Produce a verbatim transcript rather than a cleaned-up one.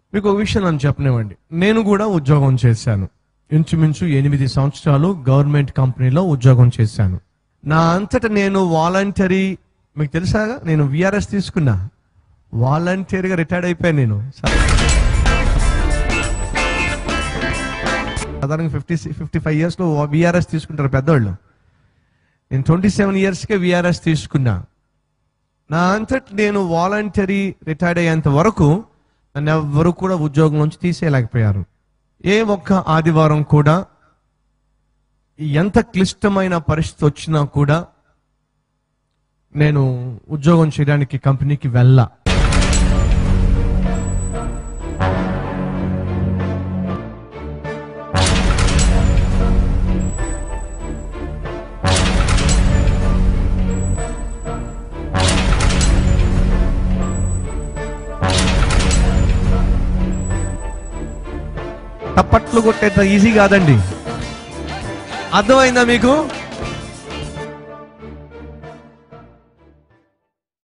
మీకు ఒక విషయం నన్ను చెప్పనివ్వండి. నేను కూడా ఉద్యోగం చేశాను. ఇంచుమించు ఎనిమిది సంవత్సరాలు గవర్నమెంట్ కంపెనీలో ఉద్యోగం చేశాను. నా అంతటా నేను వాలంటరీ, మీకు తెలుసాగా, నేను విఆర్ఎస్ తీసుకున్నా. వాలంటీర్గా రిటైర్డ్ అయిపోయాను. నేను సాధారణంగా ఫిఫ్టీ ఫిఫ్టీ ఫైవ్ ఇయర్స్లో విఆర్ఎస్ తీసుకుంటారు పెద్దవాళ్ళు. నేను ట్వంటీ సెవెన్ ఇయర్స్కే విఆర్ఎస్ తీసుకున్నా. నా అంతటి నేను వాలంటరీ రిటైర్డ్ అయ్యేంత వరకు నన్ను ఎవ్వరు కూడా ఉద్యోగం నుంచి తీసేయలేకపోయారు. ఏ ఒక్క ఆదివారం కూడా, ఎంత క్లిష్టమైన పరిస్థితి వచ్చినా కూడా నేను ఉద్యోగం చేయడానికి కంపెనీకి వెళ్ళా. తప్పట్లు కొట్టేంత ఈజీ కాదండి. అర్థమైందా మీకు?